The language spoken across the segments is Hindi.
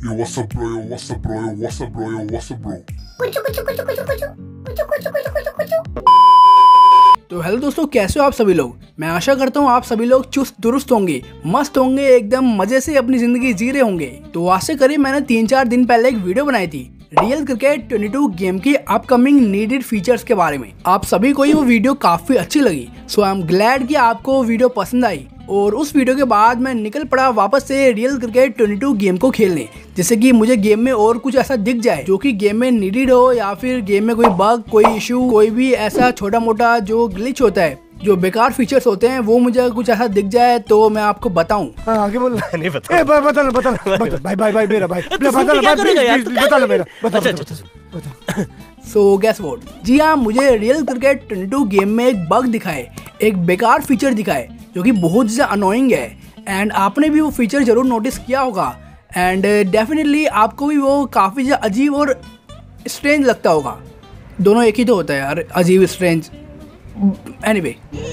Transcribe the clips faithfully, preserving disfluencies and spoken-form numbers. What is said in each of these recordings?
Yo, what's up, bro? Yo, what's up, bro? Yo, what's up, bro? Yo, what's up, bro? कुचु कुचु कुचु कुचु कुचु कुचु कुचु कुचु कुचु कुचु। तो हेलो दोस्तों, कैसे हो आप सभी लोग। मैं आशा करता हूँ आप सभी लोग चुस्त दुरुस्त होंगे, मस्त होंगे, एकदम मजे से अपनी जिंदगी जी रहे होंगे। तो आज से करीब मैंने तीन चार दिन पहले एक वीडियो बनाई थी रियल क्रिकेट बाईस गेम की अपकमिंग नीडेड फीचर्स के बारे में। आप सभी को ये वो वीडियो काफी अच्छी लगी, सो आई एम ग्लैड कि आपको वीडियो पसंद आई। और उस वीडियो के बाद मैं निकल पड़ा वापस से रियल क्रिकेट बाईस गेम को खेलने, जिससे कि मुझे गेम में और कुछ ऐसा दिख जाए जो कि गेम में नीडेड हो, या फिर गेम में कोई बग, कोई इशू, कोई भी ऐसा छोटा मोटा जो ग्लिच होता है, जो बेकार फीचर्स होते हैं, वो मुझे कुछ ऐसा दिख जाए तो मैं आपको बताऊं। हाँ, आगे बोल। नहीं बता। ए, बता ना, बता ना, बता, भाई भाई भाई मेरा भाई, बता ना, बता ना मेरा, बता बता। सो गेस व्हाट, जी हाँ, मुझे रियल क्रिकेट बाईस गेम में एक बग दिखाए, एक बेकार फीचर दिखाए जो कि बहुत ज़्यादा अनोइंग है। एंड आपने भी वो फीचर ज़रूर नोटिस किया होगा, एंड डेफिनेटली आपको भी वो काफ़ी ज़्यादा अजीब और स्ट्रेंज लगता होगा। दोनों एक ही तो होता है यार, अजीब स्ट्रेंज। एनीवे,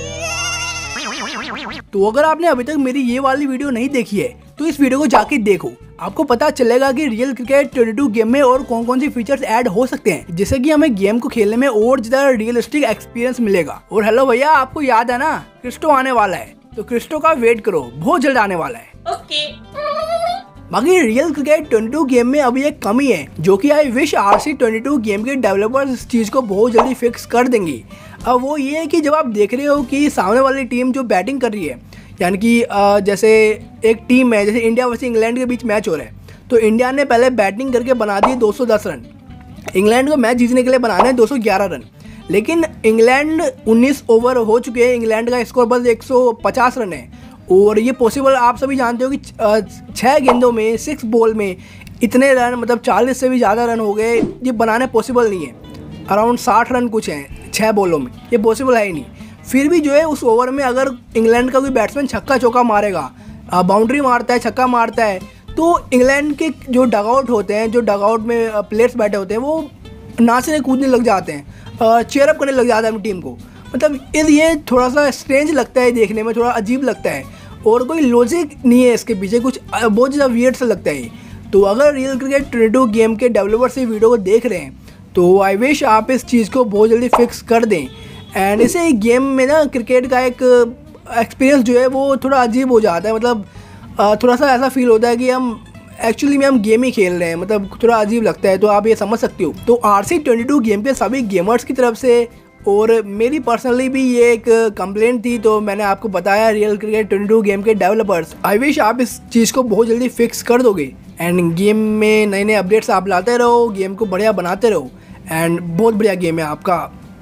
तो अगर आपने अभी तक मेरी ये वाली वीडियो नहीं देखी है तो इस वीडियो को जाके देखो, आपको पता चलेगा कि रियल क्रिकेट बाईस गेम में और कौन कौन सी फीचर्स ऐड हो सकते हैं, जिससे कि हमें गेम को खेलने में और ज्यादा रियलिस्टिक एक्सपीरियंस मिलेगा। और हेलो भैया, आपको याद है ना, क्रिस्टो आने वाला है, तो क्रिस्टो का वेट करो, बहुत जल्द आने वाला है। ओके। बाकी रियल क्रिकेट बाईस गेम में अभी एक कमी है जो कि आई विश आरसी बाईस गेम के डेवलपर्स इस चीज को बहुत जल्दी फिक्स कर देंगी। अब वो ये है कि जब आप देख रहे हो कि सामने वाली टीम जो बैटिंग कर रही है, यानी कि जैसे एक टीम है, जैसे इंडिया वर्सेस इंग्लैंड के बीच मैच हो रहा है, तो इंडिया ने पहले बैटिंग करके बना दी दो सौ दस रन, इंग्लैंड को मैच जीतने के लिए बनाने हैं दो सौ ग्यारह रन। लेकिन इंग्लैंड उन्नीस ओवर हो चुके हैं, इंग्लैंड का स्कोर बस एक सौ पचास रन है, और ये पॉसिबल आप सभी जानते हो कि छः गेंदों में, सिक्स बॉल में इतने रन, मतलब चालीस से भी ज़्यादा रन हो गए, ये बनाने पॉसिबल नहीं है। अराउंड साठ रन कुछ हैं छः बॉलों में, ये पॉसिबल है ही नहीं। फिर भी जो है उस ओवर में अगर इंग्लैंड का कोई बैट्समैन छक्का चौका मारेगा, बाउंड्री मारता है, छक्का मारता है, तो इंग्लैंड के जो डगआउट होते हैं, जो डगआउट में प्लेयर्स बैठे होते हैं, वो नाचने कूदने लग जाते हैं, चेयरअप करने लग जाते हैं अपनी टीम को। मतलब ये थोड़ा सा स्ट्रेंज लगता है देखने में, थोड़ा अजीब लगता है, और कोई लॉजिक नहीं है इसके पीछे, कुछ बहुत ज़्यादा वियर्ड सा लगता है। तो अगर रियल क्रिकेट बाईस गेम के डेवलपर्स ये वीडियो को देख रहे हैं तो आई विश आप इस चीज़ को बहुत जल्दी फिक्स कर दें। एंड इसे गेम में ना क्रिकेट का एक एक्सपीरियंस जो है वो थोड़ा अजीब हो जाता है, मतलब थोड़ा सा ऐसा फील होता है कि हम एक्चुअली में हम गेम ही खेल रहे हैं, मतलब थोड़ा अजीब लगता है। तो आप ये समझ सकते हो। तो आरसी बाईस गेम के सभी गेमर्स की तरफ से और मेरी पर्सनली भी ये एक कंप्लेंट थी, तो मैंने आपको बताया रियल क्रिकेट बाईस गेम के डेवलपर्स, आई विश आप इस चीज़ को बहुत जल्दी फिक्स कर दोगे, एंड गेम में नए नए अपडेट्स आप लाते रहो, गेम को बढ़िया बनाते रहो, एंड बहुत बढ़िया गेम है आपका।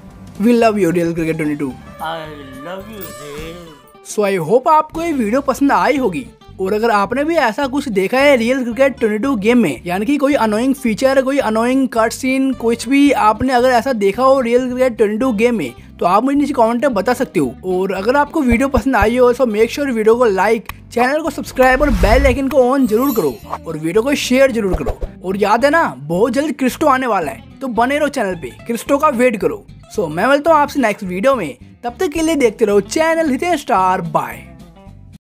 We love you real cricket बाईस। I love you, Dave. So I hope आपको ये वीडियो पसंद आई होगी, और अगर आपने भी ऐसा कुछ देखा है रियल क्रिकेट बाईस गेम में, यानी कि कोई अनोइंग फीचर, कोई अनोइंग कट सीन, कुछ भी आपने अगर ऐसा देखा हो रियल क्रिकेट बाईस गेम में, तो आप मुझे नीचे कमेंट में बता सकते हो। और अगर आपको वीडियो पसंद आई हो तो मेक श्योर वीडियो को लाइक, चैनल को सब्सक्राइब और बेल आइकन को ऑन जरूर करो, और वीडियो को शेयर जरूर करो। और याद है ना, बहुत जल्द क्रिस्टो आने वाला है, तो बने रहो चैनल पे, क्रिस्टो का वेट करो। सो मैं मिलता हूँ आपसे नेक्स्ट वीडियो में, तब तक के लिए देखते रहो चैनल हितेश स्टार। बाय।